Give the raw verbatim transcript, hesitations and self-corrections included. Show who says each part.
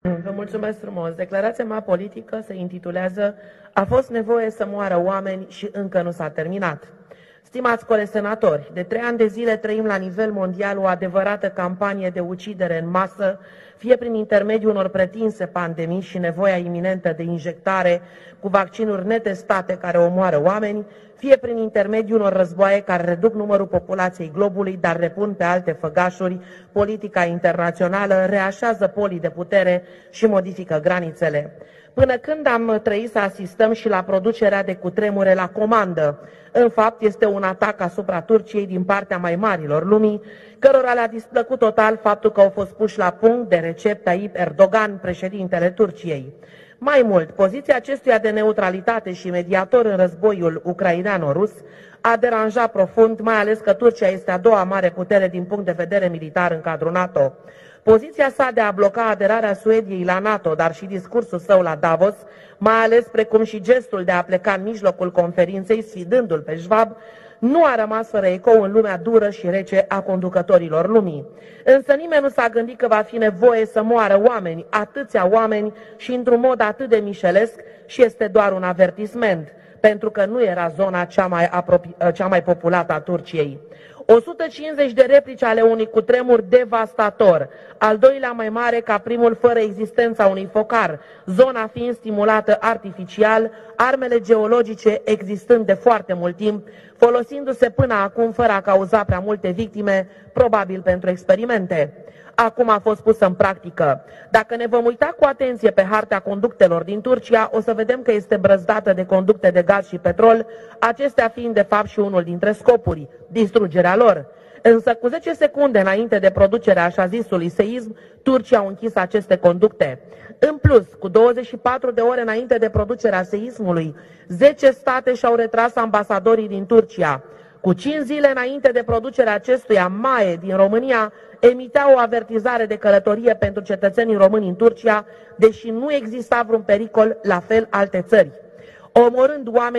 Speaker 1: Vă mulțumesc frumos. Declarația mea politică se intitulează "A fost nevoie să moară oameni și încă nu s-a terminat". Stimați colegi senatori, de trei ani de zile trăim la nivel mondial o adevărată campanie de ucidere în masă, fie prin intermediul unor pretinse pandemii și nevoia iminentă de injectare cu vaccinuri netestate care omoară oameni, fie prin intermediul unor războaie care reduc numărul populației globului, dar repun pe alte făgașuri politica internațională, reașează polii de putere și modifică granițele. Până când am trăit să asistăm și la producerea de cutremure la comandă. În fapt, este un atac asupra Turciei din partea mai marilor lumii, cărora le-a displăcut total faptul că au fost puși la punct de Recep Tayyip Erdogan, președintele Turciei. Mai mult, poziția acestuia de neutralitate și mediator în războiul ucraineano-rus a deranjat profund, mai ales că Turcia este a doua mare putere din punct de vedere militar în cadrul NATO. Poziția sa de a bloca aderarea Suediei la NATO, dar și discursul său la Davos, mai ales precum și gestul de a pleca în mijlocul conferinței, sfidându-l pe Schwab, nu a rămas fără ecou în lumea dură și rece a conducătorilor lumii. Însă nimeni nu s-a gândit că va fi nevoie să moară oameni, atâția oameni și într-un mod atât de mișelesc, și este doar un avertisment, pentru că nu era zona cea mai, apropi- cea mai populată a Turciei. o sută cincizeci de replici ale unui cutremur devastator, al doilea mai mare ca primul fără existența unui focar, zona fiind stimulată artificial, armele geologice existând de foarte mult timp, folosindu-se până acum fără a cauza prea multe victime, probabil pentru experimente. Acum a fost pusă în practică. Dacă ne vom uita cu atenție pe harta conductelor din Turcia, o să vedem că este brăzdată de conducte de gaz și petrol, acestea fiind de fapt și unul dintre scopuri, distrugerea lor. Însă cu zece secunde înainte de producerea așa zisului seism, Turcia au închis aceste conducte. În plus, cu douăzeci și patru de ore înainte de producerea seismului, zece state și-au retras ambasadorii din Turcia. Cu cinci zile înainte de producerea acestuia, MAE din România emitea o avertizare de călătorie pentru cetățenii români în Turcia, deși nu exista vreun pericol, la fel alte țări, omorând oameni